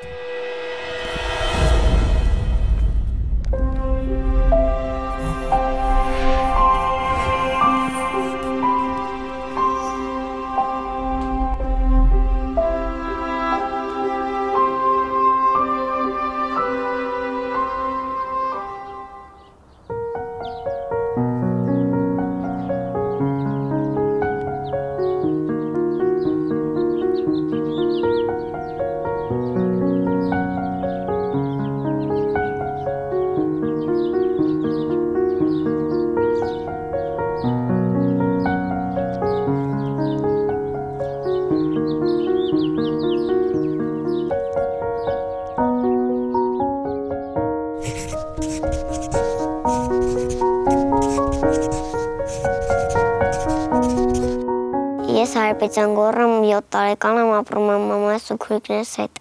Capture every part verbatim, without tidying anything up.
Ես Հարպետյան Գոռ եմ, յոթ տարեկան եմ, ապրում եմ մամայիս ու քույրիկներիս հետ։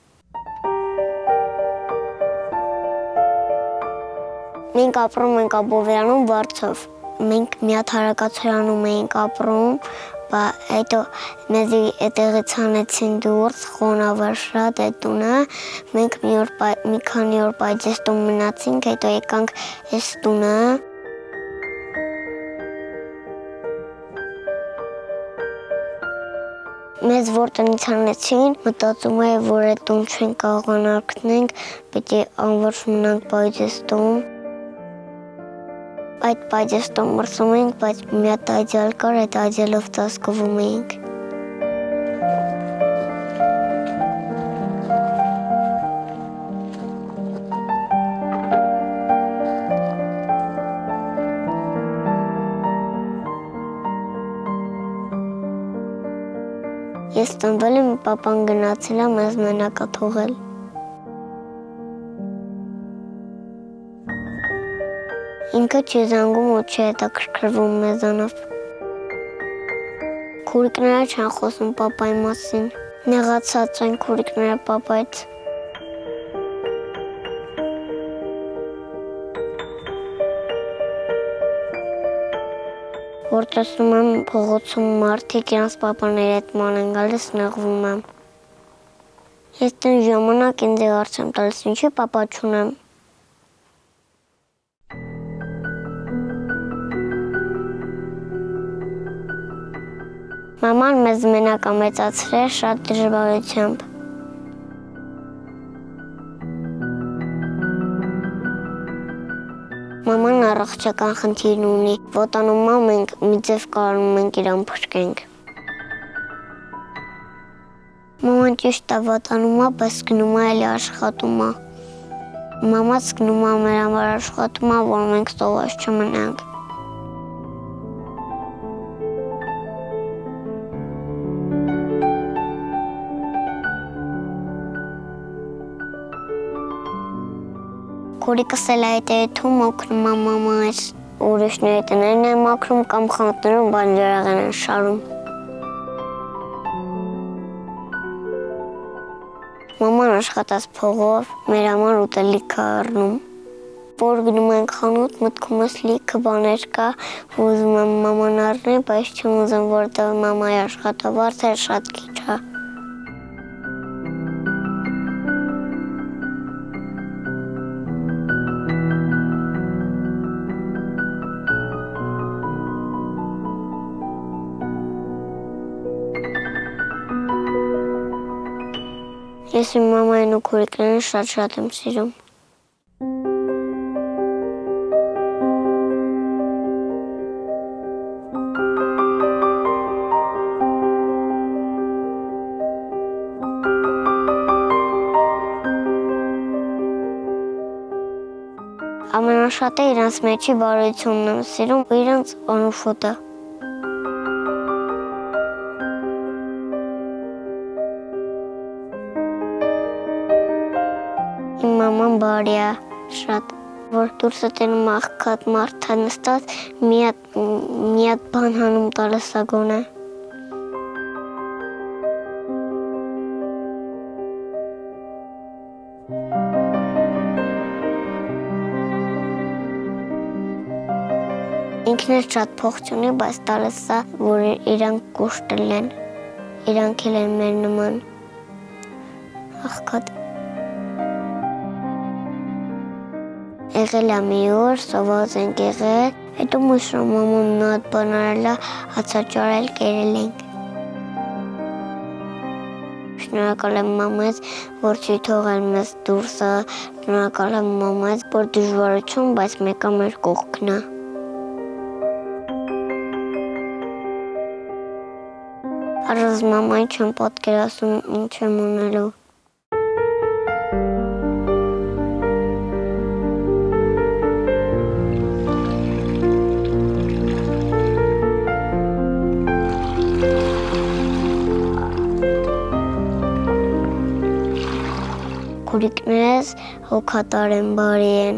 Մենք ապրում ենք Աբովյանում Վարձով։ Մենք Միաթարակացարանում էինք ապրում, հետո մեզ այդտեղից հանեցին դուրս, խոնավ էր շատ այդ տունը։ Մենք մի քանի օր պայծես տուն մնացինք, հետո եկանք այս տունը։ Մեզ որ տնից հանեցին, մտածում էի, որ այդ տուն չենք կարող արկնենք, պետք է անվերջ մնանք պայծեստում։ Այդ պայծեստում մրսում էինք, բայց մի հատ այծյալ կար, այդ այծյալով ծածկվում էինք։ Ես տնվել եմ, պապան գնացել է, մեզ մենակա թողել։ Ինքը չի զանգում ու չի հետաքրքրվում մեզանով։ Քուրիկները չեն խոսում պապայի մասին, նեղացած են քուրիկները պապայից։ Որ տեսնում եմ փողոցում մարդիկ իրանց պապաների հետ ման են գալիս, նեղվում եմ։ Ես տեն ժամանակ ինձ հարց եմ տալիս, ինչի պապա չունեմ։ Մաման մեզ մենակ է մեծացրել շատ դժվարությամբ։ Մաման առողջական խնդիր ունի, ոտանումա մենք մի ձև կարում ենք իրան փրկենք։ Մաման ճիշտ է ոտանումա, բայց գնում է էլի աշխատում է։ Մամաց գնում է մեր համար աշխատում է, որ մենք սովված չմնանք։ Քուրիկս էլ այդ էթում օգնում է մամայից, ուրիշների տներն են մաքրում կամ խանութներում բանջարեղեն են շարում։ Մաման աշխատած փողով մեր համար ուտելիք է առնում։ Որ գնում ենք խանութ, մտքում ես լիքը բաներ կա, ուզում եմ մաման առնի, բայց չեմ ուզում, որտեղ մամայի աշխատավարձը շատ քիչ է։ Ես իմ մամային ու քուրիկներին շատ-շատ եմ սիրում։ Ամենաշատը իրանց մեջի բարոյությունն եմ սիրում ու իրանց անուշոտը։ Իմ մաման բարի է շատ, որ դուրս է տենում աղքատ մարդ է նստած, մի հատ բան հանում տալիս է գոնե։ Ինքն էլ շատ փող չունի, բայց տալիս է, որ իրանք կուշտել են, իրանք էլ են մեր նման աղքատ։ Եղել է մի օր, սոված ենք եղել, հետո մշրում մաման մի հատ բան արել է, հացաճարել, կերել ենք։ Շնորհակալ եմ մամայից, որ չի թողել մեզ դուրսը, շնորհակալ եմ մամայից, որ դժվարություն, բայց մեկը մեր կողքն է։ Առանց մամայի չեմ պատկերացնում ինչ եմ ունելու։ Քուրիկներս հոգատար են, բարի են։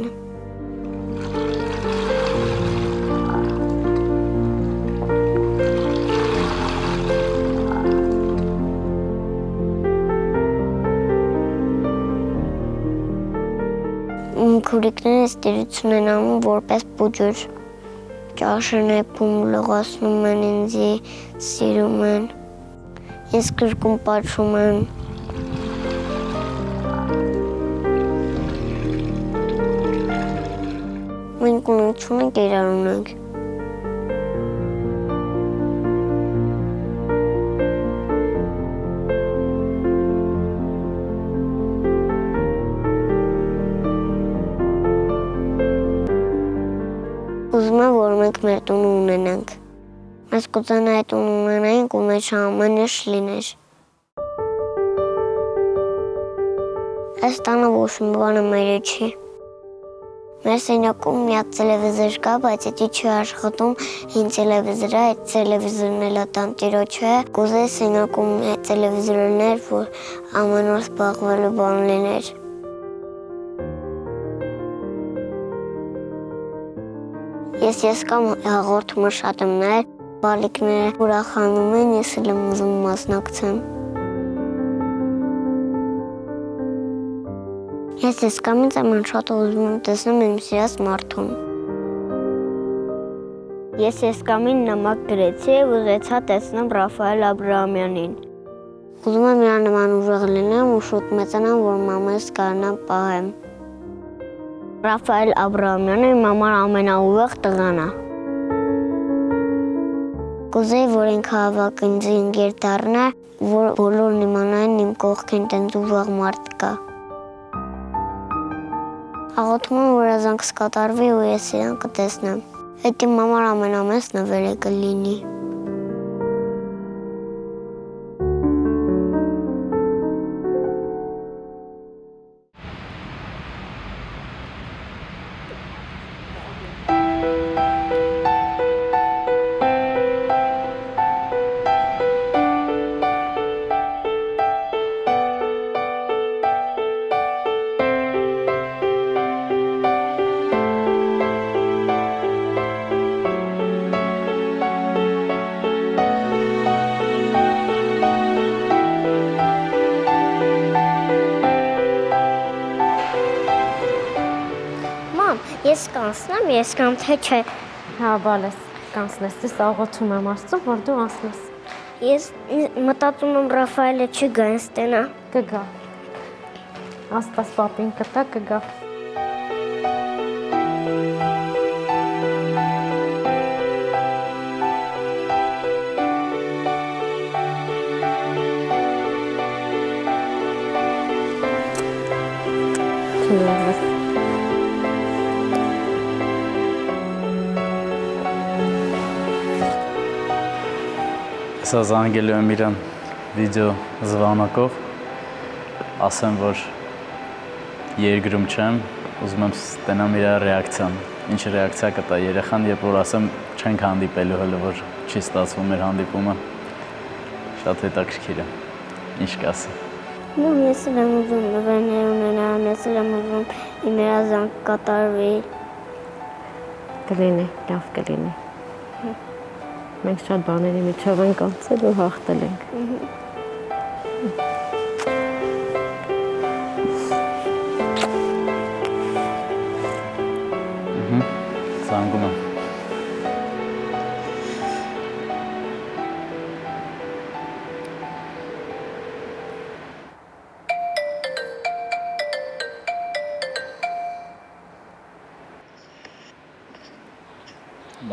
Քուրիկներս տիրություն են անում որպես բուջուր։ Ճաշն էփում, լողացնում են ինձի, սիրում են։ Ես գրկում պատշում եմ։ Մենք ունենք չունենք, իրար ունենք։ Ուզում եմ, որ մենք մեր տունը ունենանք։ Mēs կուզենայի տուն ունենայինք ու մեջ ամեն ինչ լիներ։ Այս տանը ոչ մի բանը մերը չի։ Մեր սենյակում մի հատ տելևիզոր կա, բայց դա չի աշխատում, հին տելևիզոր է, այդ տելևիզորն էլ է տանտիրոջը։ Կուզեի սենյակում տելևիզոր լիներ, որ ամեն օր զբաղվելու բան լիներ։ Ես ես կամ հաղորդումը շատ եմ նայել, բալիկները ուրախանում են, ես էլ եմ ուզում մասնակցեմ։ Ես ես կամից ամեն շատ ուզում եմ տեսնում իմ սիրած մարդուն։ Ես ես կամին նամակ գրեցի և ուզեցա տեսնեմ Ռաֆայել Աբրահամյանին։ Ուզում եմ իրա նման ուժեղ լինեմ ու շուտ մեծանամ, որ մամայս կարողանամ պահեմ։ Ռաֆայել Աբրահամյանը իմ համար ամենաուժեղ տղան է։ Կուզեի, որ ինքը հավաք ինձ ընկեր դառնա, որ բոլորն իմանային իմ կողքին տենց ուժեղ մարդ կա։ Աղոթում եմ, որ ազանքս կատարվի ու ես իրան կտեսնեմ։ Այդ իմ համար ամենամեծ նվերը կլինի։ Ես կանցնեմ, ես կամ թե չէ։ Հա, բալես, կանցնես, ես աղոթում եմ Աստծուն, որ դու անցնես։ Ես մտածում եմ Ռաֆայելը չգա ինձ տենա։ Կգա։ Աստված պապին կտա, կգա։ Չնորվես։ Սա զանգելու եմ իրան վիդեո զվանակով, ասեմ, որ երկրում չեմ, ուզում եմ ստենամ իր ռեակցիան, ինչ ռեակցիա կտա երեխան, երբ որ ասեմ չենք հանդիպելու հələ, որ չի ստացվում մեր հանդիպումը, շատ հետաքրքիր է, ինչ կասի։ Մամ, ես էլ եմ ուզում նվերներ ունենամ, ես էլ եմ ուզում իմ երազանք կատարվի։ Կլինի, լավ կլինի։ Մենք շատ բաների միջով ենք անցել ու հաղթել ենք։ Զանգում եմ։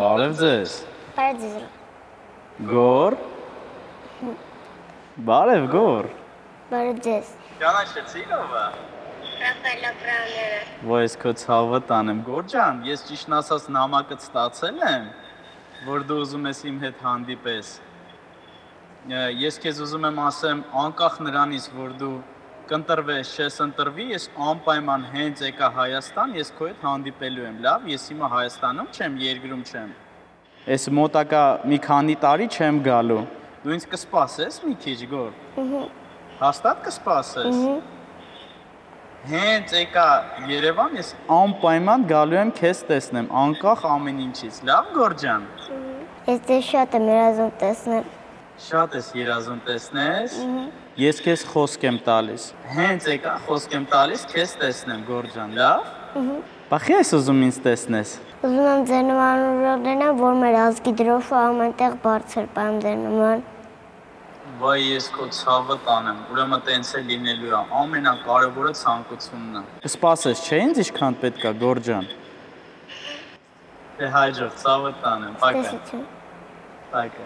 Բարև ձեզ։ Բարև ձեզ։ Գոր։ Բարև Գոր։ Բարև ձեզ։ Ճանաչեցի ո՞վ է։ Ռաֆայել Աբրահամյանը։ Ոյս քո ցավը տանեմ Գոր ջան, ես ճիշտ ասած նամակը ստացել եմ, որ դու ուզում ես իմ հետ հանդիպես։ Ես քեզ ուզում եմ ասեմ, անկախ նրանից, որ դու կընտրվես, չես ընտրվի, ես անպայման հենց եկա Հայաստան, ես քո հետ հանդիպելու եմ, լավ, ես հիմա Հայաստանում չեմ, երկրում չեմ։ Ես մոտակա մի քանի տարի չեմ գալու։ Դու ինձ կսպասես մի քիչ, Գոր։ Ահա։ Հաստատ կսպասես։ Հենց եկա Երևան, ես անպայման գալու եմ քեզ տեսնեմ, անկախ ամեն ինչից, լավ, Գոր ջան։ Ես ձեզ շատ եմ երազում տեսնել։ Շատ ես երազում տեսնես։ Ես քեզ խոսք եմ տալիս։ Հենց եկա խոսք եմ տալիս քեզ տեսնեմ, Գոր ջան, լավ։ Բախի ես ուզում ինձ տեսնես։ Ուզում եմ ձեր նման ուժեղնալ, որ մեր ազգի դրոշը ամենտեղ բարձր պայմ ձեր նման։ Վայ, ես քո ցավը տանեմ, ուրեմն տենց է լինելու է, ամենակարևորը ցանկությունն է։ Կսպասես, չէ՞ ինձ ինչքան պետք է, Գոր ջան։ Դե հաջող, ցավը տանեմ, պակա։ Տեսություն։ Պակա։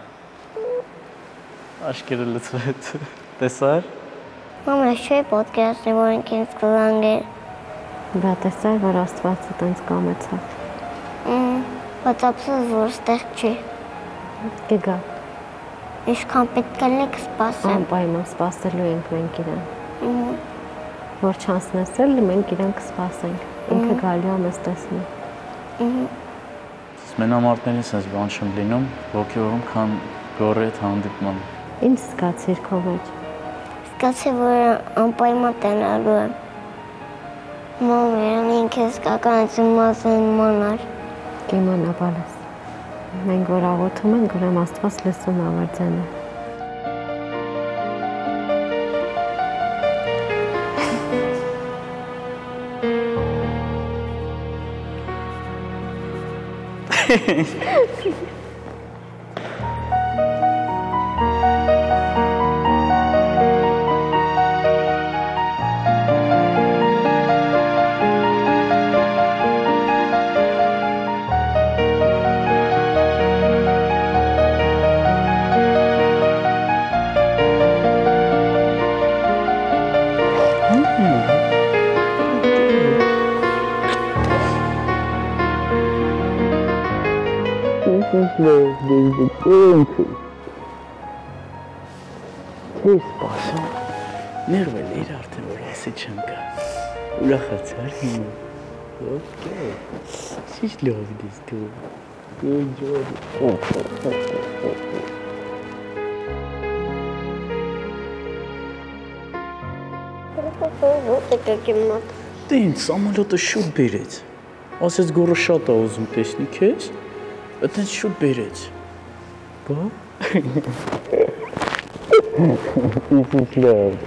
Աշկերը լցվեց։ Տեսար։ Մամա, չէ՞ պատկերացնի, որ ինք ինձ կզանգեր։ Բա տեսար, որ Աստվածը տենց կամեցավ։ Բայց ափսոս, որ ստեղ չի։ Կգա։ Ինչքան պետք է լինի կսպասեմ։ Անպայման սպասելու ենք մենք իրան։ Որ չանցնեսել, մենք իրան կսպասենք։ Ինքը գալու է մեզ տեսնի։ Մենամարտներին sense բան չեմ լինում, ոգևորում քան Գորի հետ հանդիպման։ Ինչ զգացիր քո մեջ։ Զգացի, որ անպայման տենալու եմ։ Մամ, երան ինքս կականացում մասեն մանար։ Կիմանա բալես։ Մենք որ աղոթում ենք, ուրեմն Աստված լսում է արձանը։ Ես սպասում, ներվել էր արդեն, որ ասի չեմ կա, ուրախացար հիմա, ոկե, շիշ լով դիս դու, դու ջոդ, Ոտեք եք իմ մոտ։ Դե ինձ սամալոտը շուտ բերեց, ասեց Գորը շատ է ուզում տեսնի քեզ, այդենց շուտ բերեց, բա, It's love.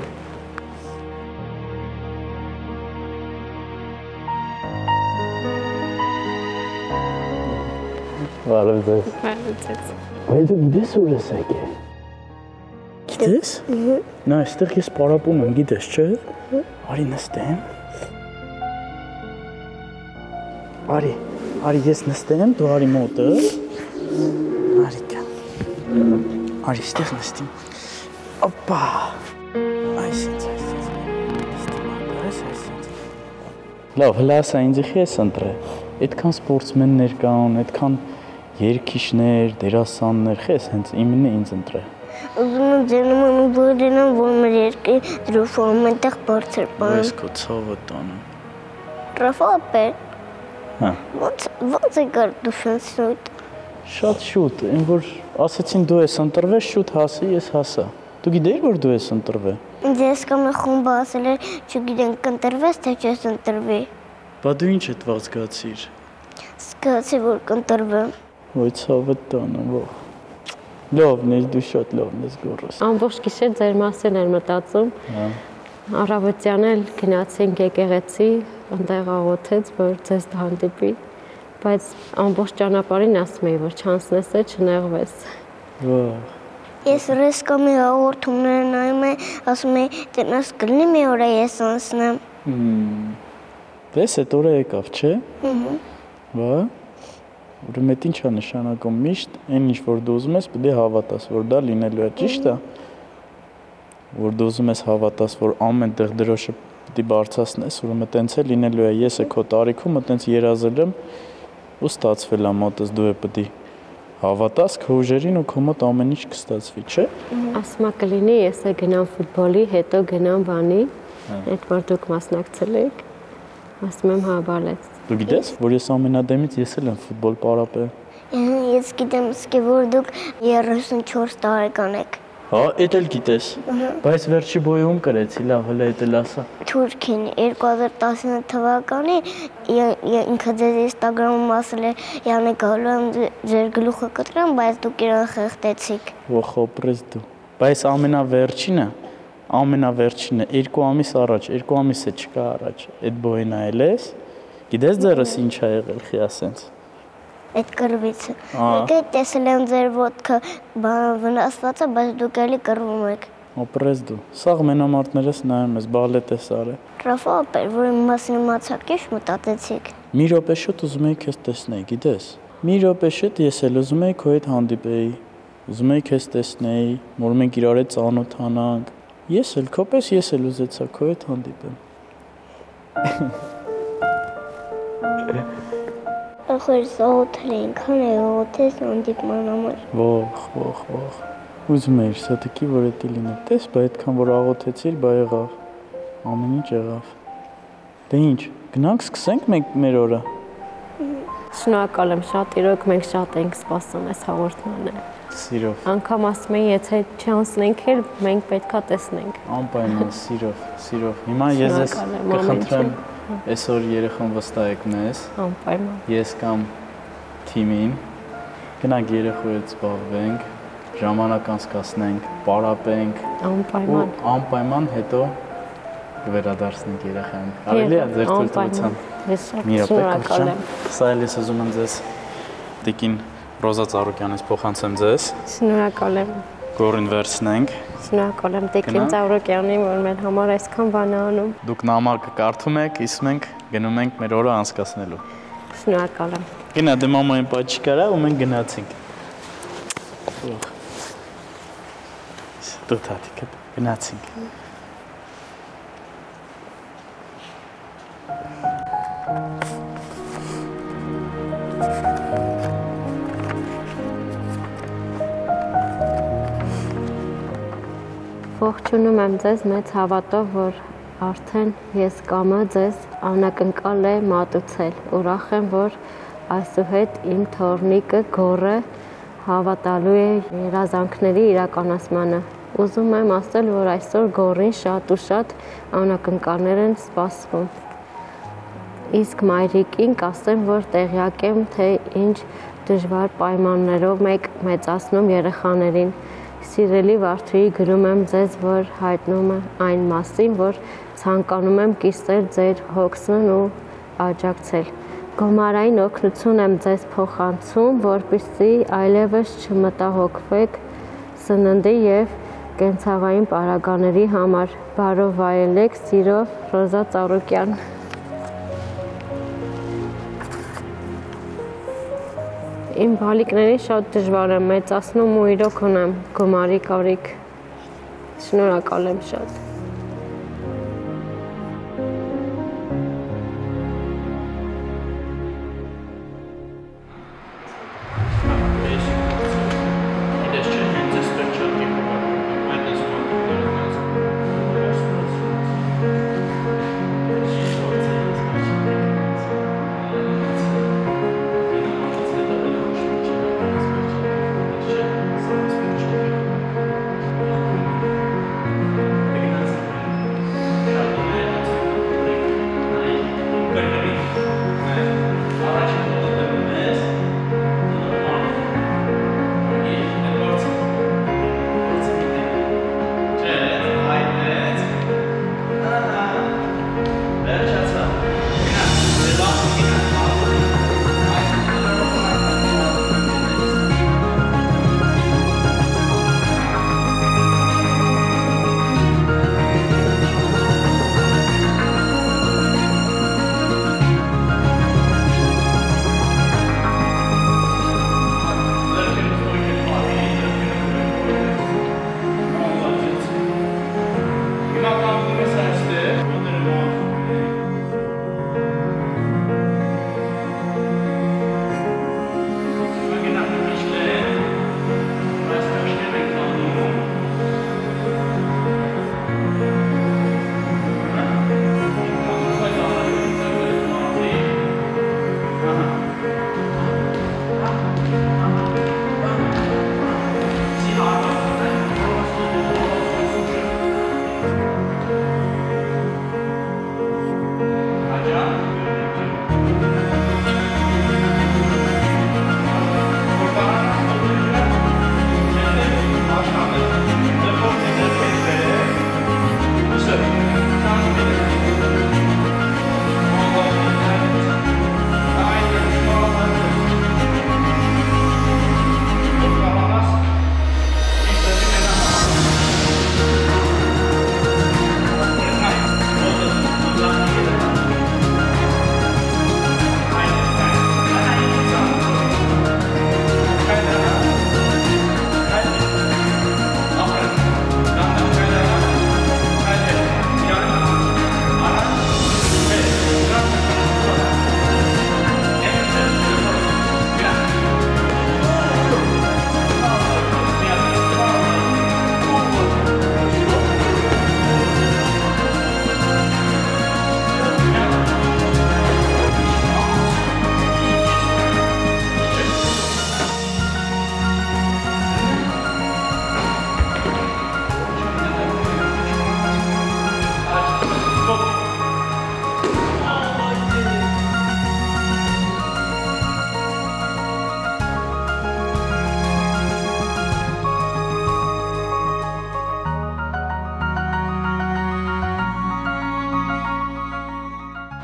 Բարև ձեզ։ Բարև ձեզ։ Բայց դու գիտես ուր ես եկել։ Գիտես։ Նա այստեղ ես պարապում եմ, գիտես, չէ։ Արի նստեմ։ Արի, արի ես նստեմ, դու արի մոտը։ Արի կա։ Արի այստեղ նստեմ։ Опа! Այսինչ, այսինչ, այս այսինչ։ Լավ, հլա ասա ինձ ես ընտրե։ Այդքան սպորտսմեններ կան, այդքան երգիչներ, դերասաններ, խես հենց իմն է ինձ ընտրե։ Ուզում եմ ձեր նման ուժեղնալ, որ մեր երկրի դրոշը ամենտեղ բարձր պայմ։ Ես քո ցավը տանում։ Ռաֆայել։ Հա։ Ոնց ոնց եկար դու շանսոյտ։ Շատ շուտ, այն որ ասեցին դու ես ընտրվել, շուտ հասի, ես հասա։ Դու գիտեիր, որ դու ես ընտրվել։ Ինձ ես կամ է խումբը ասել էր, չգիտեմ կընտրվես, թե չես ընտրվի։ Բա դու ինչ ես զգացիր։ Զգացի, որ կընտրվեմ։ Ոյ ցավը տանում, ո։ Լավն ես, դու շատ լավն ես Գորս։ Ամբողջ գիշեր ձեր մասին էր մտածում։ Հա։ Առավոտյան էլ գնացինք եկեղեցի, այնտեղ աղոթեց, որ ձեզ հանդիպի, բայց ամբողջ ճանապարհին ասում էի, որ չանցնես, չնեղվես։ Վաղ։ Ես ռեսկամի հաղորդումները նայում եմ, ասում եմ, տնաս կլինի մի օր ես անցնեմ։ Դες այդ օրը եկավ, չէ։ Ահա։ Բա։ Ուրեմն այդ ի՞նչ է նշանակում միշտ այն ինչ որ դու ուզում ես պետք է հավատաս որ դա լինելու է, ճիշտ է։ Որ դու ուզում ես հավատաս որ ամեն տեղ դրոշը պետք է բարձրացնես, ուրեմն տենց է լինելու է, ես է քո տարիքում տենց երազել եմ ու ստացվել է մոտս դու է պետք է հավատաս քո ուժերին ու քո մոտ ամեն ինչ կստացվի, չէ՞։ Ասում է կլինի ես է գնամ ֆուտբոլի, հետո գնամ բանի, այդ որ դուք մասնակցել եք։ Ասում եմ հա բալեց։ Դու գիտես, որ ես ամենադեմից ես էլ եմ ֆուտբոլ պարապել։ Ես գիտեմ, սկի որ դուք երեսունչորս տարեկան եք։ Հա, էդ էլ գիտես։ Բայց վերջի բոյում կրեցի, լավ, հələ էդ էլ ասա։ Թուրքին երկու հազար տասնինը թվականի ինքը ձեզ Instagram-ում ասել է Յանեկ գալու եմ ձեր գլուխը կտրեմ, բայց դուք իրան խեղդեցիք։ Ոխ, օպրես դու։ Բայց ամենավերջինը, ամենավերջինը երկու ամիս առաջ, երկու ամիս է չկա առաջ, այդ բոյն այլ ես։ Գիտես ձերս ինչ ա եղել, խի ասենց։ Այդ կռվիցը։ Մեկը տեսել եմ ձեր ոտքը վնասված է, բայց դուք էլի կռվում եք։ Օպրես դու։ Սաղ մենամարտներս նայում ես, բալետ ես արել։ Ռաֆա, որ իմ մասին իմացաք, ինչ մտածեցիք։ Մի րոպե շուտ ուզում էի քեզ տեսնել, գիտես։ Մի րոպե շուտ ես էլ ուզում էի քո հետ հանդիպեի։ Ուզում էի քեզ տեսնել, որ մենք իրար հետ ծանոթանանք։ Ես էլ քոպես ես էլ ուզեցա քո հետ հանդիպեմ։ Ախր սաղոթել ենք, հան է ողոթես հանդիպման համար։ Ող, ող, ող։ Ուզում էիր սատիկի, որ էդի լինի։ Տես, բա այդքան որ աղոթեցիր, բա եղավ։ Ամեն ինչ եղավ։ Դե ինչ, գնանք սկսենք մենք մեր օրը։ Շնորհակալ եմ շատ, իրոք մենք շատ ենք սպասում այս հաղորդմանը։ Սիրով։ Անկամ ասում են, եթե չանցնենք էլ, մենք պետքա տեսնենք։ Անպայման, սիրով, սիրով։ Հիմա ես ես կխնդրեմ այսօր երեխան վստահեք մեզ։ Անպայման։ Ես կամ թիմին գնանք երեխու հետ զբաղվենք, ժամանակ անցկացնենք, պարապենք։ Անպայման։ Ու անպայման հետո կվերադարձնենք երեխային։ Կարելի է ձեր թույլտվությամբ։ Ես շատ Մի շնորհակալ եմ։ Սա էլ ես ուզում եմ ձեզ Տիկին Ռոզա Ծառուկյանից փոխանցեմ ձեզ։ Շնորհակալ եմ։ Գորին վերցնենք։ Շնորհակալ եմ Տիկին Ծառուկյանին, որ մեր համար այսքան բան է անում։ Դուք նամակը կարդում եք, իսկ մենք գնում ենք մեր օրը անցկացնելու։ Շնորհակալ եմ։ Գնա դե մամային պատճի կարա ու մենք գնացինք։ Դու տատիկը գնացինք։ Ողջունում եմ ձեզ մեծ հավատով, որ արդեն ես կամը ձեզ անակնկալ է մատուցել։ Ուրախ եմ, որ այսուհետ իմ թորնիկը գորը հավատալու է երազանքների իրականացմանը։ Ուզում եմ ասել, որ այսօր գորին շատ ու շատ անակնկալներ են սպասվում։ Իսկ մայրիկին կասեմ, որ տեղյակ եմ, թե ինչ դժվար պայմաններով եք մեծացնում երեխաներին։ Սիրելի Վարդուհի, գրում եմ ձեզ, որ հայտնում եմ այն մասին, որ ցանկանում եմ կիսել ձեր հոգսն ու աջակցել։ Գոմարային օգնություն եմ ձեզ փոխանցում, որպեսզի այլևս չմտահոգվեք սննդի և կենցաղային պարագաների համար։ Բարով վայելեք, սիրով, Ռոզա Ծառուկյան։ Իմ բալիկներին շատ դժվար եմ մեծացնում ու իրոք ունեմ գումարի կարիք։ Շնորհակալ եմ շատ։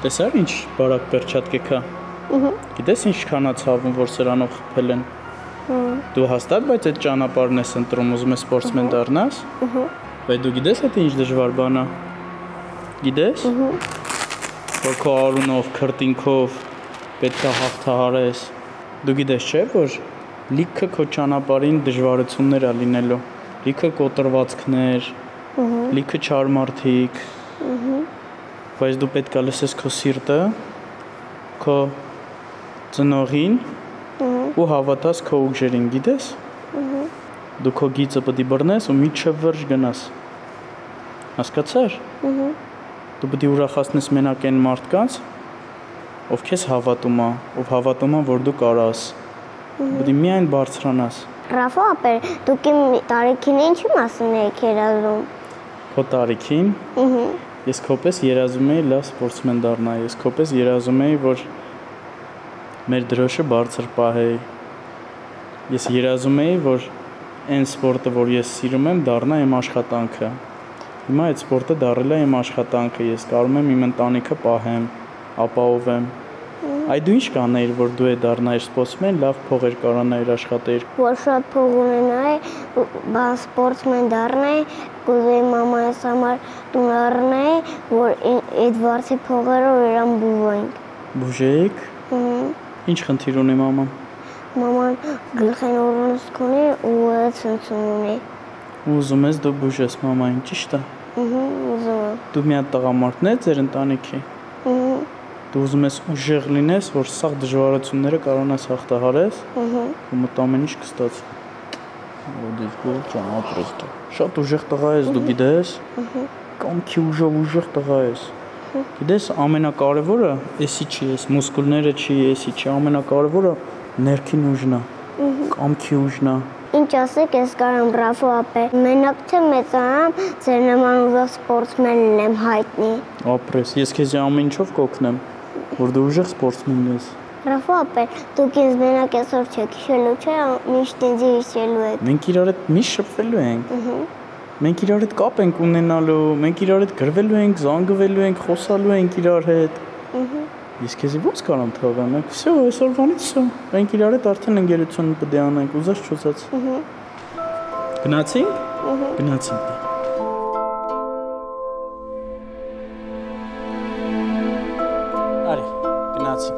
Տեսա՞ր ինչ բարակ պերչատկե կա։ Գիտես ինչքան է ցավում, որ սրանով խփել են։ Դու հաստատ բայց այդ ճանապարհն ես ընտրում, ուզում ես սպորտսմեն դառնաս։ Բայց դու գիտես այդ ինչ դժվար բան է։ Գիտես։ Որ քո արունով, քրտինքով պետք է հաղթահարես։ Դու գիտես չէ՞ որ լիքը քո ճանապարհին դժվարություններ ա լինելու։ Լիքը կոտրվածքներ, լիքը չար մարդիկ։ Բայց դու պետք է լսես քո սիրտը, քո ծնողին ու հավատաս քո ուժերին, գիտես։ Դու քո գիծը պետք է բռնես ու միջև վերջ գնաս։ Հասկացա՞ր։ Դու պետք է ուրախացնես մենակ այն մարդկանց, ով քեզ հավատում է, ով հավատում է, որ դու կարաս։ Պետք է միայն բարձրանաս։ Ռաֆա ապեր, դուք իմ տարիքին ինչի մասին եք երազում։ Քո տարիքին։ Ես քոպես երազում էի լավ սպորտսմեն դառնալ, ես քոպես երազում էի, որ մեր դրոշը բարձր պահեի։ Ես երազում էի, որ այն սպորտը, որ ես սիրում եմ, դառնա իմ աշխատանքը։ Հիմա այդ սպորտը դառել է իմ աշխատանքը, ես կարող եմ իմ ընտանիքը պահեմ, ապահովեմ։ Այ դու ինչ կանեիր, որ դու է դառնայիր սպորտսմեն, լավ փողեր կարանայիր աշխատեիր։ Որ շատ փող ունենայի, բա սպորտսմեն դառնայի, կուզեի մամայիս համար տուն առնեի, որ այդ վարձի փողերով իրան բուժեինք։ Բուժեիք։ Ինչ խնդիր ունի մաման։ Մաման գլխին օրունսկ ունի ու ցնցում ունի։ Ուզում ես դու բուժես մամային, ճիշտ է։ Ուզում եմ։ Դու մի հատ տղամարդն ես ձեր ընտանիքի։ Դու ուզում ես ուժեղ լինես, որ սաղ դժվարությունները կարողանաս հաղթահարես, ու մոտ ամեն ինչ կստացվի։ Ոդից գոհ ճանապրես դու։ Շատ ուժեղ տղա ես, դու գիտես։ Կամքի ուժով ուժեղ տղա ես։ Գիտես, ամենակարևորը էսի չի, էս մուսկուլները չի, էսի չի, ամենակարևորը ներքին ուժն է։ Կամքի ուժն է։ Ինչ ասեք, ես կարամ Ռաֆո ապեր, մենակ թե մեծանամ, ձեր նման ուժեղ սպորտսմեն լինեմ հայտնի։ Ապրես, ես քեզ ամեն ինչով կօգնեմ, որ դու ուժեղ սպորտսմեն ես։ Ռաֆո ապեր, դուք ինձ մենակ այսօր չեք հիշելու, չէ՞, միշտ ինձ հիշելու եք։ Մենք իրար հետ միշտ շփվելու ենք։ Մենք իրար հետ կապ ենք ունենալու, մենք իրար հետ գրվելու ենք, զանգվելու ենք, խոսալու ենք իրար հետ։ Ես քեզ ո՞նց կարամ թողեմ, всё, այսօրվանից всё։ Մենք իրար հետ արդեն ընկերություն պետք է անենք, ուզած չուզած։ Գնացինք։ Գնացինք։ Արի, գնացինք։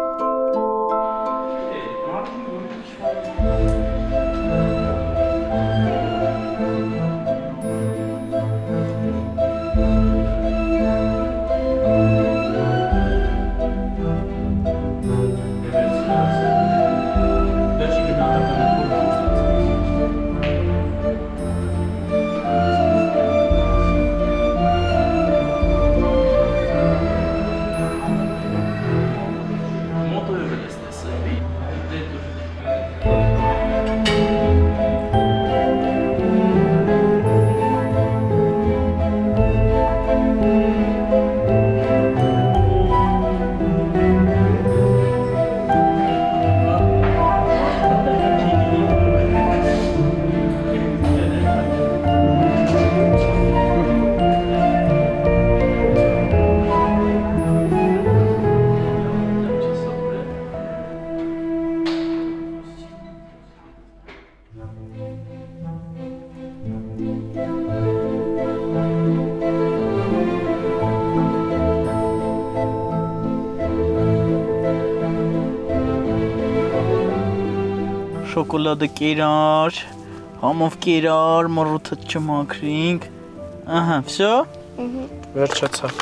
Շոկոլադը կերար, համով կերար, մռութը չմաքրինք։ Ահա, всё։ Վերջացավ։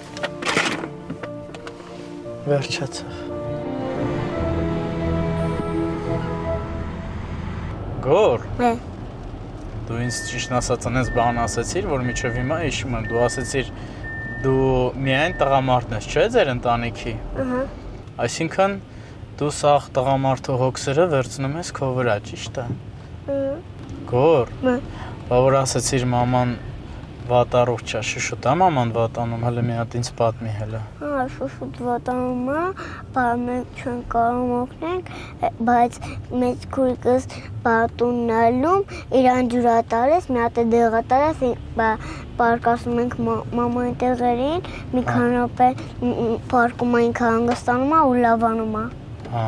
Վերջացավ։ Գոր։ Դու ինձ ճիշտ ասած անես բան ասացիր, որ միջև հիմա հիշում եմ, դու ասացիր դու միայն տղամարդն ես, չէ՞ ձեր ընտանիքի։ Ահա։ Այսինքն դու սաղ տղամարդու հոգսերը վերցնում ես քո վրա, ճիշտ է։ Գոր։ Բա որ ասացիր մաման վատառողջ է, շուշուտ է մաման վատանում, հələ մի հատ ինձ պատմի հələ։ Հա, շուշուտ վատանում է, բա մենք չենք կարող օգնենք, բայց մեծ քույրիկս պատուննալում, իրան ջուրա տալիս, մի հատ է դեղա տալիս, բա պարկասում ենք մամային տեղերին, մի քանի րոպե պարկում է ինքը հանգստանում է ու լավանում է։ Հա։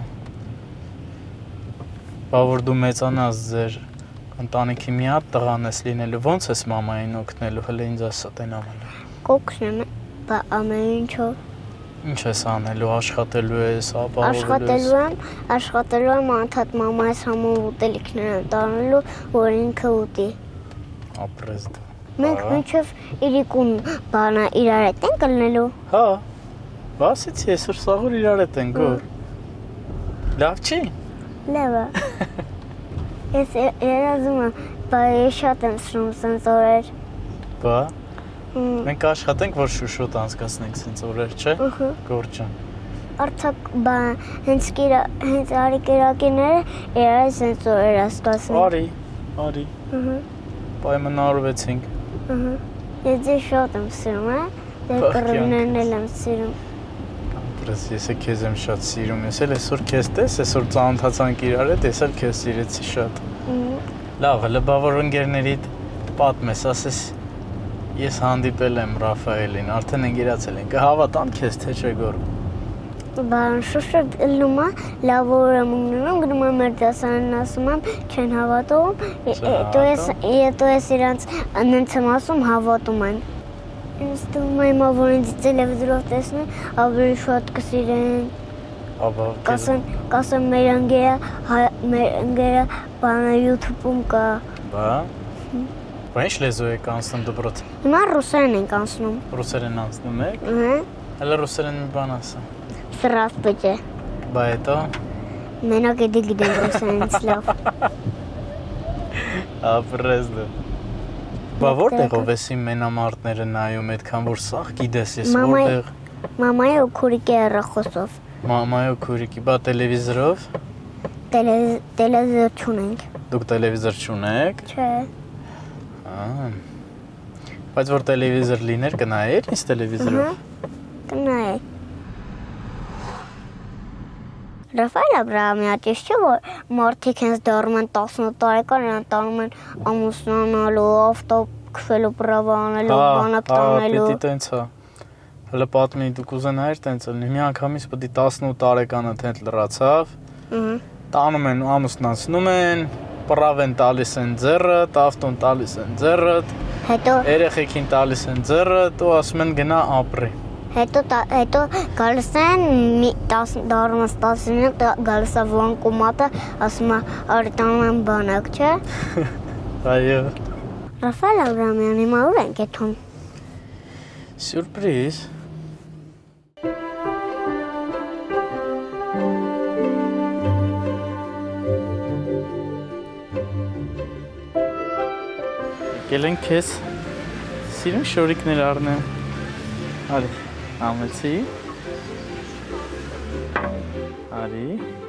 Բա որ դու մեծանաս ձեր ընտանիքի մի հատ տղան ես լինելու, ո՞նց ես մամային օգնելու, հələ ինձ ասա տեն ամենը։ Կոկսն եմ, բա ամեն ինչով։ Ինչ ես անելու, աշխատելու ես, ապահովելու ես։ Աշխատելու եմ, աշխատելու եմ անդադ մամայիս համար ուտելիքներ եմ տանելու, որ ինքը ուտի։ Ապրես դու։ Մենք մինչև իրիկուն բանա իրար հետ ենք ելնելու։ Հա։ Բասից այսօր սաղուր իրար հետ ենք, գոր։ Լավ չի։ Լավ է։ Ես երազում եմ, բա ես շատ եմ սրում սենց օրեր։ Բա։ Մենք աշխատենք, որ շուշոտ անցկացնենք սենց օրեր, չէ։ Գոր ջան։ Արդյոք բա հենց կիրա հենց արի կերակիները իրար սենց օրեր անցկացնենք։ Արի, արի։ Պայմանավորվեցինք։ Ես ձեզ շատ եմ սիրում, հա։ Դեր կռիվներն էլ եմ սիրում։ Ապրես, ես է քեզ եմ շատ սիրում, ես էլ այսօր քեզ տես, այսօր ծանոթացանք իրար հետ, ես էլ քեզ սիրեցի շատ։ Լավ, հələ բա որ ընկերներիդ պատմես, ասես ես հանդիպել եմ Ռաֆայելին, արդեն ընկերացել ենք, կհավատան քեզ, թե չէ գոր։ Բան շուշոտ ելնում է, լավ որ եմ ունում, գնում եմ մեր դասարանին ասում եմ, չեն հավատում, հետո ես իրանց նենց եմ ասում, հավատում են։ Ինձ թվում է հիմա որ ինձ տելևիզորով տեսնեն, ավելի շատ կսիրեն։ Կասեն մեր ընկերը, մեր ընկերը բանը YouTube-ում կա։ Բա։ Բա ինչ լեզու եք անցնում դպրոց։ Հիմա ռուսերեն ենք անցնում։ Ռուսերեն անցնում եք։ Ահա։ Հələ ռուսերեն մի բան ասա։ Здравствуйте։ Բա հետո։ Մենակ էդի գիտեմ ռուսերենից լավ։ Ապրես դու։ Բա որտեղով ես իմ մենամարտները նայում այդքան որ սաղ գիտես ես որտեղ։ Մամայի ու քուրիկի հեռախոսով։ Մամայի ու քուրիկի, բա տելևիզորով։ Տելևիզոր չունենք։ Դուք տելևիզոր չունեք։ Չէ։ Ահա։ Բայց որ տելևիզոր լիներ կնայեր ինձ տելևիզորով։ Կնայե։ Ռաֆայել Աբրահամյանը չէ՞ որ մարդիկ հենց դառնում են տասնութ տարեկան, իրան տանում են ամուսնանալու, ավտո քշելու, պրավա անելու, բանակ տանելու։ Հա, պիտի տենց հա։ Հələ պատմի դու կուզենայիր տենց լինի։ Մի անգամից պետք է տասնութ տարեկանը թենց լրացավ։ Ահա։ Տանում են ամուսնացնում են, պրավեն տալիս են ձեռդ, ավտոն տալիս են ձեռդ։ Հետո երեխեքին տալիս են ձեռդ ու ասում են գնա ապրի։ Հետո հետո գալիս են դառնում տասնինը գալիս է վանկոմատը, ասում է արի տանում են բանակ, չէ։ Այո։ Ռաֆայել Աբրահամյանը հիմա ուր ենք եթում։ Սյուրպրիզ։ Եկել ենք քեզ սիրուն շորիկներ առնեմ։ Արի, ամեցի։ Արի։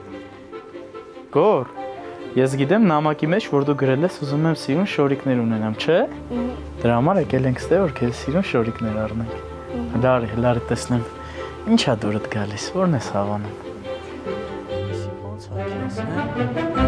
Գոր, ես գիտեմ նամակի մեջ, որ դու գրել ես, ուզում եմ սիրուն շորիկներ ունենամ, չէ։ Դրա համար եկել ենք ստե, որ քեզ սիրուն շորիկներ առնենք։ Հլարի, հլարի տեսնեմ, ինչ է դուրդ գալիս, որն ես հավանում։ Ոնց է քեզ, հա։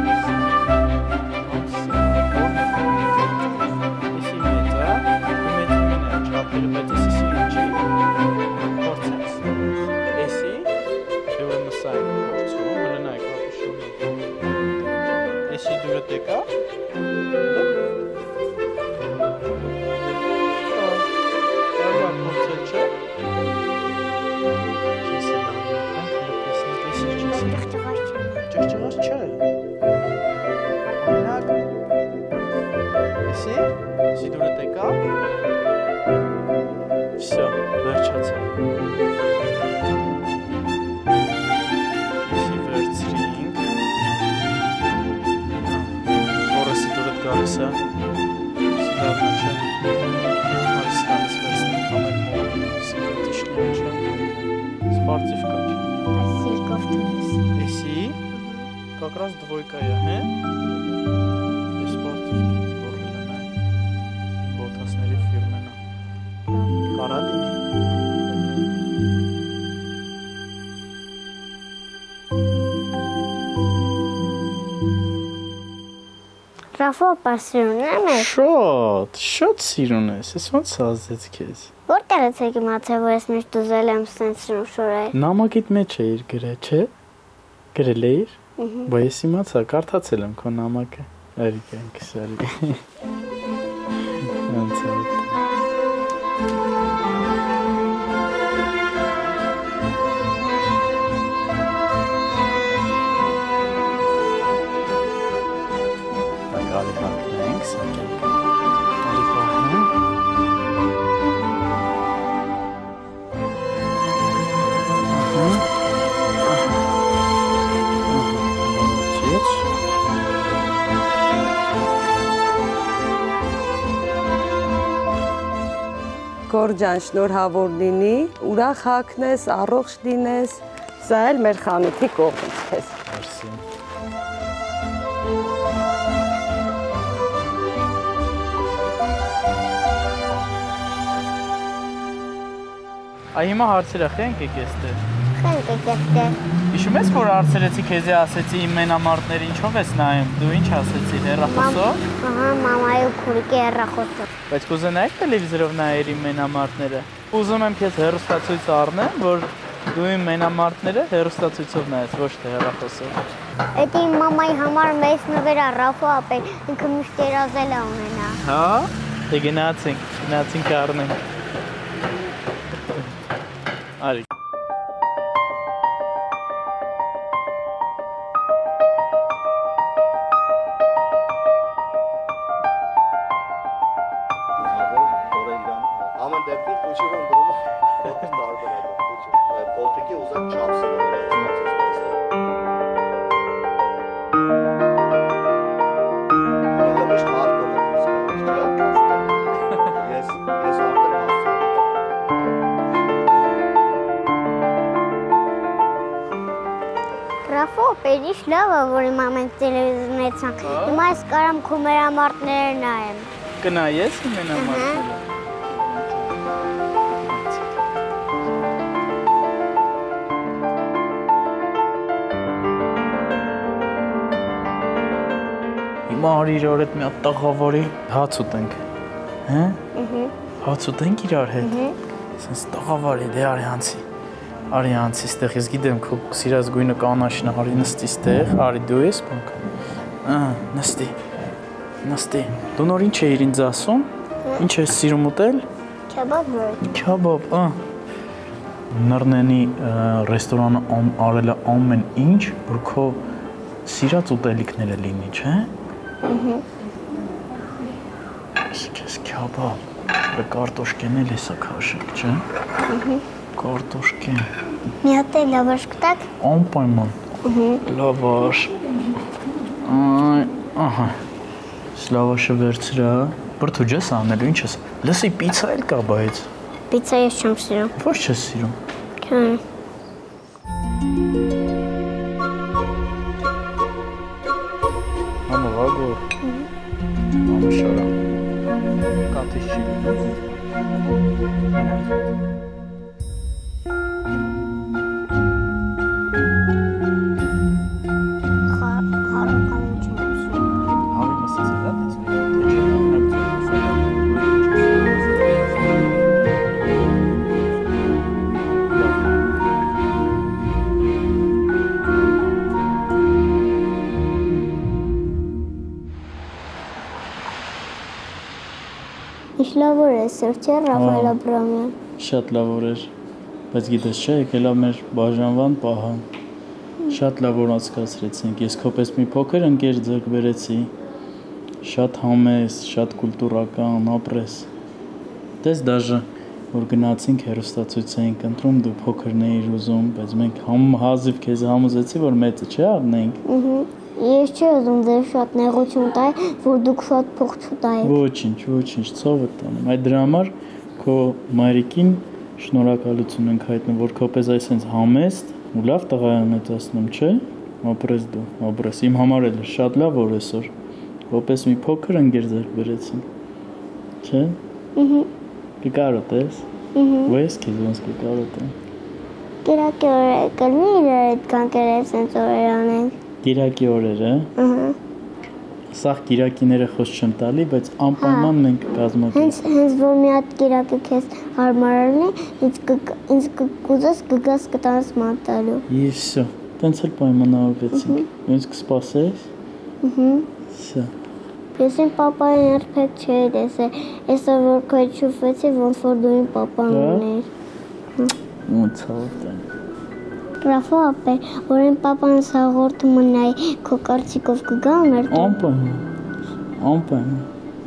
Как раз двойка я, хе? Спортивки, горы, вот Բարալինի։ Ռաֆո պասիրուն է։ Շատ, շատ սիրուն ես, ես ոնց ազդեց քեզ։ Որտեղից եք իմացել, որ ես միշտ ուզել եմ սենց սիրուն շորել։ Նամակիդ մեջ էիր գրել, չէ՞։ Գրել էիր։ Բայց ես իմացա, կարդացել եմ քո նամակը։ Արի կյանքս արի։ Ոնց է։ Գորջան, շնորհավոր լինի, ուրախ հագնես, առողջ լինես, սա էլ մեր խանութի կողմից քեզ։ Մերսի։ Այ հիմա հարցերը խենք եք էստեղ։ Խենք եք էստեղ։ Հիշում ես, որ հարցերեցի քեզի ասեցի իմ մենամարտները ինչով ես նայում, դու ինչ ասեցի, հեռախոսով։ Ահա, մամայի ու քուրիկի հեռախոսով։ Բայց կուզենայիք տելևիզորով նայել իմ մենամարտները։ Ուզում եմ քեզ հեռուստացույց առնեմ, որ դու իմ մենամարտները հեռուստացույցով նայես, ոչ թե հեռախոսով։ Էդ իմ մամայի համար մեծ նվեր է Ռաֆո ապել, ինքը միշտ երազել է ունենա։ Հա, դե գնացինք, գնացինք առնենք։ Արի։ Ռաֆո, պերիշ լավ է, որ հիմա մենք տելևիզորն էցանք, հիմա ես կարամ քո մենամարտները նայեմ։ Կնայես իմ մենամարտները։ Հիմա արի իրար հետ մի հատ տաղավարի հաց ուտենք, հե՞։ Հաց ուտենք իրար հետ։ Սենց տաղավարի, դե արի հանցի։ Արի հանցի ստեղ, ես գիտեմ քո սիրած գույնը կանաչն է, արի նստի ստեղ, արի դու ես բանք։ Ահա, նստի։ Նստի։ Դու նոր ինչ էիր ինձ ասում։ Ինչ ես սիրում ուտել։ Քեբաբ որ։ Քեբաբ, ահա։ Նռնենի ռեստորանը արել է ամեն ինչ, որ քո սիրած ուտելիքները լինի, չէ՞։ Ահա։ Իսկ քեբաբ, կարտոշկեն էլ էսա քաշել, չէ՞։ Ահա։ Կարտոշկեն։ Մի հատ է լավաշ կտակ։ Անպայման։ Լավաշ։ Այ, ահա։ Լավաշը վերցրա։ Բրդուճ ես անելու, ինչ ես։ Լսի, պիցա էլ կա բայց։ Պիցա ես չեմ սիրում։ Ոչ չես սիրում։ Քան։ Մամա վագո։ Մամա շորա։ Կատիշ չի լինում։ Ինչ լավ որ է, սեր չէ Ռաֆայել Աբրամյան։ Շատ լավ որ էր, բայց գիտես չէ, եկել է մեր բաժանվան պահը։ Շատ լավ որ անցկացրեցինք, ես քոպես մի փոքր ընկեր ձեռք բերեցի, շատ համես, շատ կուլտուրական, ապրես։ Տես դաժե, որ գնացինք հեռուստացույց էինք ընտրում, դու փոքրն էիր ուզում, բայց մենք հազիվ քեզ համոզեցի, որ մեծը չէ առնենք։ Ես չի ուզում ձեր շատ նեղություն տալ, որ դուք շատ փող չտայիք։ Ոչինչ, ոչինչ, ցավը տանեմ։ Այդ դրա համար քո մայրիկին շնորհակալություն ենք հայտնում, որ քոպես այսպես համեստ ու լավ տղա է մեծացնում, չէ՞։ Ապրես դու, ապրես։ Իմ համար էլ շատ լավ որ այսօր քոպես մի փոքր ընկեր ձեռք բերեցին։ Չէ՞։ Ահա։ Կկարոտես։ Ու ես քեզ ոնց կկարոտեմ։ Կիրակի օրերը կլինի իրար այդ կանկերև սենց օրեր անենք։ Կիրակի օրերը։ Ահա։ Սաղ կիրակիները խոսք չեմ տալի, բայց անպայման մենք կազմակերպենք։ Հենց հենց որ մի հատ կիրակի քեզ հարմար լինի, ինձ ինձ կուզես կգաս կտանես մատալու։ Եվ всё, տենց էլ պայմանավորվեցինք։ Ինձ կսպասես։ Ահա։ Всё։ Ես իմ պապային երբեք չէի տեսել, այսօր որ քո հետ շուտվեցի, ոնց որ դու իմ պապան ունեիր։ Ոնց ավտան։ Ռաֆա ապե, որ իմ պապան հաղորդում ունայի, քո կարծիքով կգա մեր տուն։ Անպայման։ Անպայման։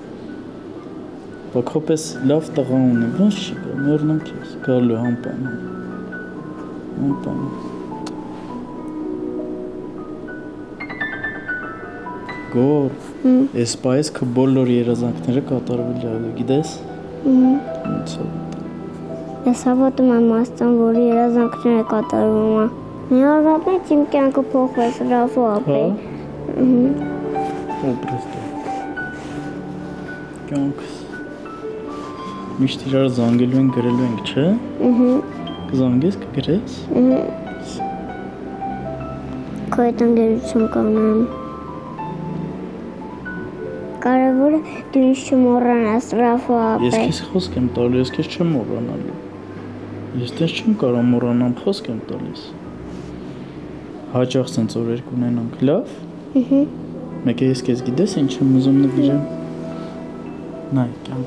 Բայց քոպես լավ տղա ունի, ոնց չի գա, մեռնում քեզ, գալու անպայման։ Անպայման։ Գոր, ես պայես քո բոլոր երազանքները կատարվել ա, գիտես։ Ոնց ավտան։ Ես հավատում եմ Աստծուն, որ երազանքները կատարվում են։ Մի օրվա մեջ իմ կյանքը փոխվեց, Ռաֆա ապե։ Ո պրոստո։ Կյանքս։ Միշտ իրար զանգելու ենք, գրելու ենք, չէ։ Ահա։ Կզանգես, կգրես։ Ահա։ Քո հետ ընկերություն կանեմ։ Կարևորը դու ինձ չմոռանաս, Ռաֆա ապե։ Ես քեզ խոսք եմ տալու, ես քեզ չեմ մոռանալու։ Ես դες չեմ կարող մոռանամ, խոսք եմ տալիս։ Հաճախ սենց օրեր կունենանք, լավ։ Ահա։ Մեկը ես քեզ գիտես ինչ եմ ուզում նվիրեմ։ Նայ, կյանք։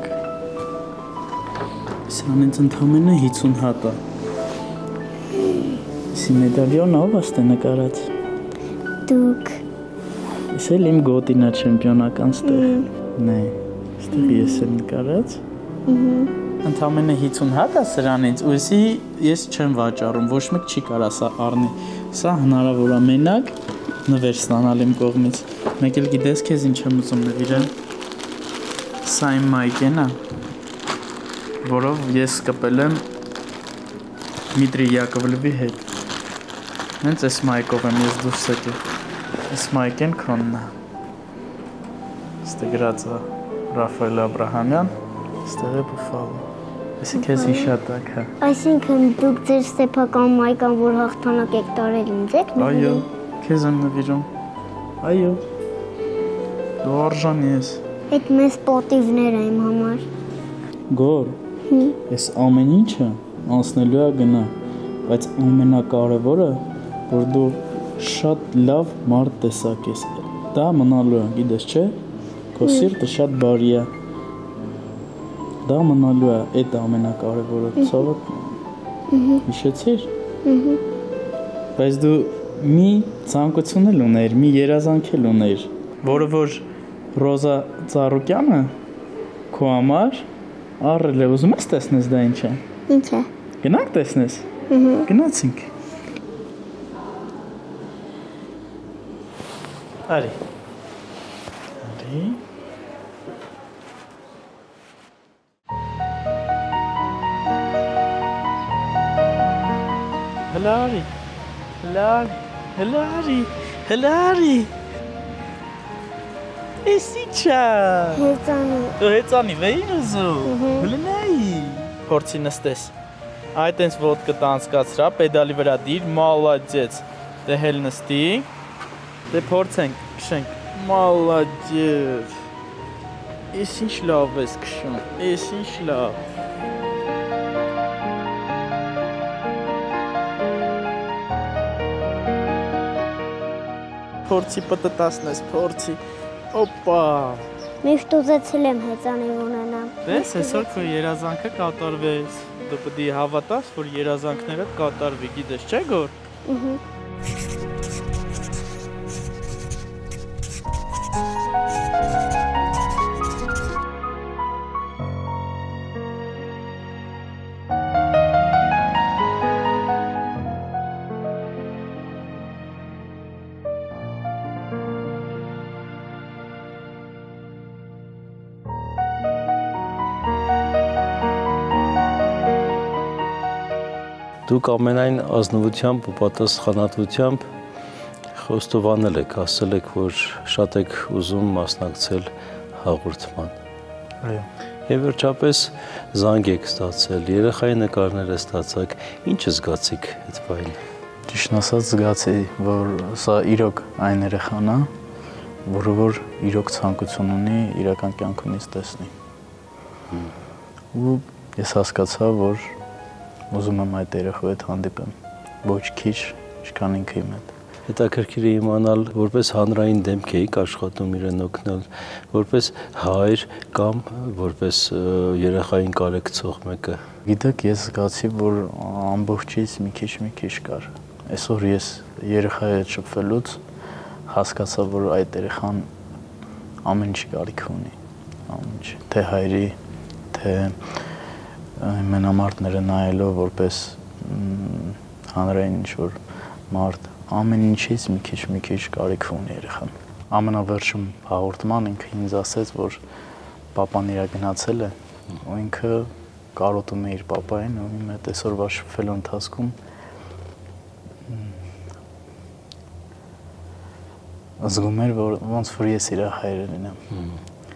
Սրանից ընդամենը հիսուն հատ է։ Սի մեդալիոն ով աստ է նկարած։ Դուք։ Ես էլ իմ գոտինա չեմպիոնական ստեղ։ Նե, ստեղ ես եմ նկարած։ Ընդամենը հիսուն հատ է սրանից, ուսի ես չեմ վաճառում, ոչ մեկ չի կարա սա առնի։ Սա հնարավոր է մենակ նվեր ստանալ իմ կողմից։ Մեկ էլ գիտես քեզ ինչ եմ ուզում նվիրեմ։ Սա իմ մայկեն է, որով ես կպել եմ Դմիտրի Յակովլևի հետ։ Հենց այս մայկով եմ ես դուրս եկել։ Այս մայկեն քոնն է։ Ստե գրած է Ռաֆայել Աբրահամյան, ստեղ է բուֆալո։ Այսի քեզ հիշատակ, հա։ Այսինքն դուք ձեր սեփական մայկան, որ հաղթանակ եք տարել ինձ եք նվիրում։ Այո, քեզ եմ նվիրում։ Այո։ Դու արժանի ես։ Այդ մեծ պատիվները իմ համար։ Գոր, այս ամեն ինչը անցնելու է գնա, բայց ամենակարևորը, որ դու շատ լավ մարդ տեսակ ես։ Դա մնալու է, գիտես չէ։ Քո սիրտը շատ բարի է։ Դա մնալու է, այդ ամենակարևորը, ցավոք։ Հիշեցիր։ Բայց դու մի ցանկություն էլ ուներ, մի երազանք էլ ուներ, որը որ Ռոզա Ծառուկյանը քո համար առել է, ուզում ես տեսնես դա ինչ է։ Ինչ է։ Գնանք տեսնես։ Գնացինք։ Արի։ Արի։ Հլարի, հլարի, հլարի, հլարի։ Էս իչա։ Հեծանի։ Դու հեծանի վեին ուզում։ Հլնայի։ Փորձի նստես։ Այդ այնց ոտքը տանցկացրա, պեդալի վրա դիր, մալաջեց։ Դե հել նստի։ Դե փորձենք, քշենք։ Մալաջեց։ Էս ինչ լավ ես քշում։ Էս ինչ լավ։ Փորձի պտտասնես, փորձի։ Օպա։ Միշտ ուզեցել եմ հեծանի ունենամ։ Դες այսօր քո երազանքը կատարվեց։ Դու պետք է հավատաս, որ երազանքներդ կատարվի, գիտես չէ՞ Գոր։ Ահա։ Դուք ամենայն ազնվությամբ ու պատասխանատվությամբ խոստովանել եք, ասել եք, որ շատ եք ուզում մասնակցել հաղորդման։ Այո։ Եվ վերջապես զանգ եք ստացել, երեխայի նկարներ է ստացակ, ինչ զգացիք այդ բանը։ Ճիշտ ասած զգացի, որ սա իրոք այն երեխան է, որը որ իրոք ցանկություն ունի իրական կյանքում ինձ տեսնի։ Ու ես հասկացա, որ ուզում եմ այդ երեխու հետ հանդիպեմ, ոչ քիչ, ինչքան ինքը իմ հետ։ Հետաքրքիր է իմանալ, որպես հանրային դեմք էիք աշխատում իրեն օգնել, որպես հայր կամ որպես երեխային կարեկցող մեկը։ Գիտեք, ես զգացի, որ ամբողջից մի քիչ մի քիչ կար։ Այսօր ես երեխայի հետ շփվելուց հասկացա, որ այդ երեխան ամեն ինչ կարիք ունի, ամեն ինչ, թե հայրի, թե մենամարտները նայելով որպես հանրային ինչ-որ մարդ, ամեն ինչից մի քիչ մի քիչ կարիք ունի երեխան։ Ամենավերջում հաղորդման ինքը ինձ ասեց, որ պապան իրա գնացել է, ու ինքը կարոտում է իր պապային, ու իմ հետ այսօրվա շփվելու ընթացքում զգում էր, որ ոնց որ ես իր հայրը լինեմ։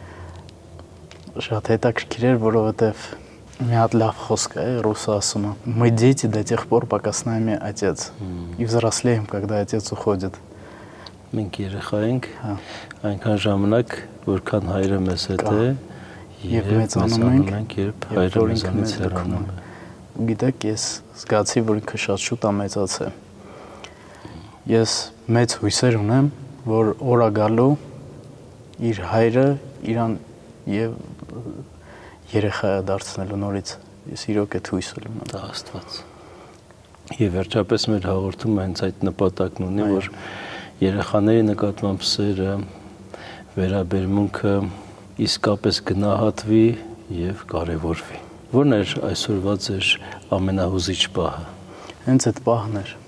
Շատ հետաքրքիր էր, որովհետև մի հատ լավ խոսք է, ռուսը ասում է. «Мы дети до тех пор, пока с нами отец, и взрослеем, когда отец уходит». Մենք երեխա ենք, այնքան ժամանակ, որքան հայրը մեզ հետ է, եւ մեծանում ենք, երբ հայրը մեզանից հեռանում է։ Ու գիտեք, ես զգացի, որ ինքը շատ շուտ է մեծացել։ Ես մեծ հույսեր ունեմ, որ օր է գալու իր հայրը իրան եւ երեխա դարձնելու նորից, ես իրոք այդ հույսը ունեմ։ Դա Աստված։ Եվ վերջապես մեր հաղորդումը հենց այդ նպատակն ունի, որ երեխաների նկատմամբ սերը, վերաբերմունքը իսկապես գնահատվի եւ կարեւորվի։ Որն էր այսօրվա ձեր ամենահուզիչ պահը։ Հենց այդ պահն էր։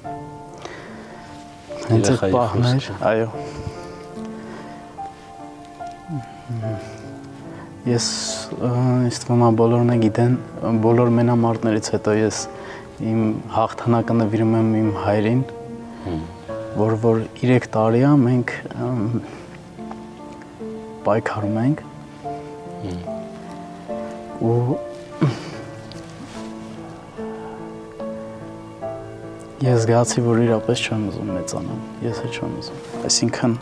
Հենց այդ պահն էր, այո։ Ես ինձ թվում է բոլորն է գիտեն, բոլոր մենամարտներից հետո ես իմ հաղթանակը նվիրում եմ իմ հայրին, որ որ երեք տարի է մենք պայքարում ենք ու ես զգացի, որ իրապես չեմ ուզում մեծանալ, ես էլ չեմ ուզում, այսինքն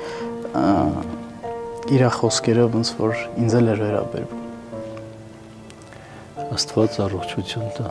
իրա խոսքերը ոնց որ ինձ էլ էր վերաբերվում։ Աստված առողջություն տա։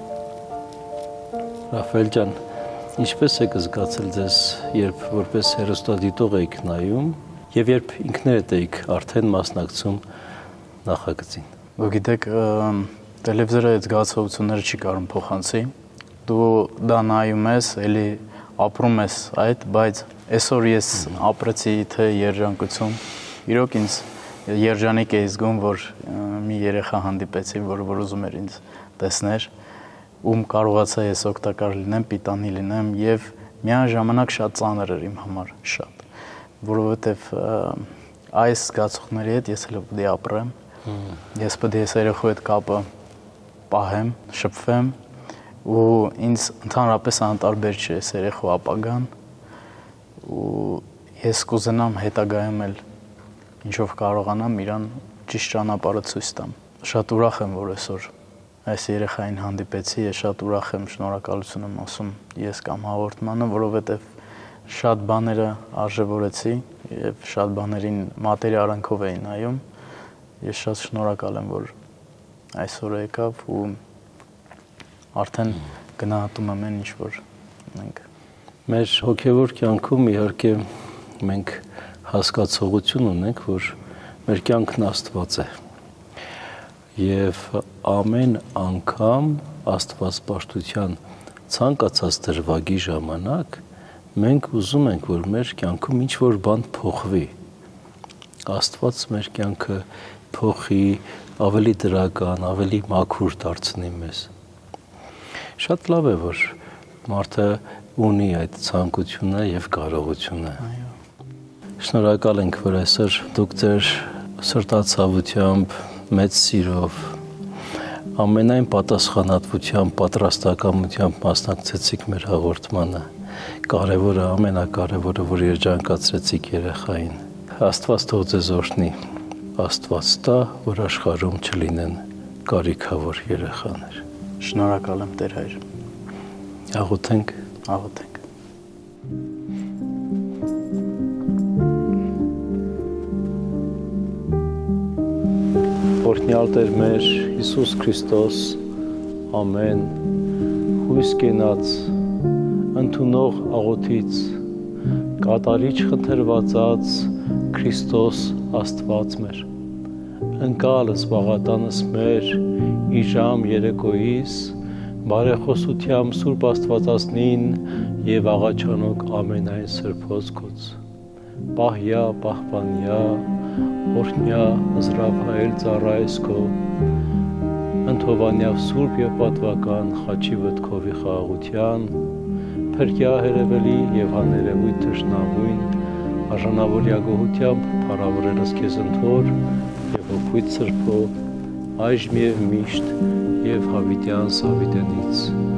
Ռաֆայել ջան, ինչպես եք զգացել ձեզ, երբ որպես հեռուստադիտող եք նայում եւ երբ ինքներդ եք արդեն մասնակցում նախագծին։ Ու գիտեք, տելևիզորը այդ զգացողությունները չի կարող փոխանցի։ Դու դա նայում ես, էլի ապրում ես այդ, բայց այսօր ես ապրեցի թե երջանկություն։ Իրոք ինձ երջանիկ էի զգում, որ մի երեխա հանդիպեցի, որը որ ուզում էր ինձ տեսներ, ում կարողացա ես օգտակար լինեմ, պիտանի լինեմ եւ միաժամանակ շատ ծանր էր իմ համար, շատ, որովհետեւ այս զգացողների հետ ես էլ պետք է ապրեմ, ես պետք է այս երեխու հետ կապը պահեմ, շփվեմ ու ինձ ընդհանրապես անտարբեր չէ այս երեխու ապագան ու ես կուզենամ հետագայում էլ ինչով կարողանամ իրան ճիշտ ճանապարհը ցույց տամ։ Շատ ուրախ եմ, որ այսօր այս երեխային հանդիպեցի, ես շատ ուրախ եմ, շնորհակալություն եմ ասում ես կամ հաղորդմանը, որովհետև շատ բաները արժևորեցի եւ շատ բաներին մատերի արանքով էի նայում։ Ես շատ շնորհակալ եմ, որ այսօր եկավ ու արդեն գնահատում եմ այն ինչ որ մենք։ Մեր հոգեվոր կյանքում իհարկե մենք հասկացողություն ունենք, որ մեր կյանքն Աստված է եւ ամեն անգամ Աստվածպաշտության ցանկացած դրվագի ժամանակ մենք ուզում ենք, որ մեր կյանքում ինչ-որ բան փոխվի։ Աստված մեր կյանքը փոխի, ավելի դրական, ավելի մաքուր դարձնի մեզ։ Շատ լավ է, որ մարդը ունի այդ ցանկությունը եւ կարողությունը։ Շնորհակալ ենք, որ այսօր դուք ձեր սրտացավությամբ, մեծ սիրով, ամենայն պատասխանատվությամբ, պատրաստակամությամբ մասնակցեցիք մեր հաղորդմանը։ Կարևորը, ամենակարևորը, որ երջանկացրեցիք երեխային։ Աստված թող ձեզ օրհնի։ Աստված տա, որ աշխարհում չլինեն կարիքավոր երեխաներ։ Շնորհակալ եմ Տեր Հայր։ Աղոթենք, աղոթենք։ Օրհնյալ Տեր մեր Հիսուս Քրիստոս, ամեն հույս կենաց, ընդունող աղոթից, կատարիչ խնդրվածած Քրիստոս Աստված մեր, ընկալս բաղատանս մեր, իժամ երեկոյիս, բարեխոսությամբ Սուրբ Աստվածածնին և աղաչանոք ամենայն սրբոց պահյա, պահպանյա, օրհնյա, զրավայել ծառայես քո, ընդհովանյավ սուրբ և պատվական խաչի վտքովի խաղաղության, փրկյա հերևելի և հաներևույթ թշնամույն, արժանավորյա գոհությամբ փառավորելս քեզ ընթոր և օգույթ սրբով, այժմ և միշտ և հավիտյան Սավիտենից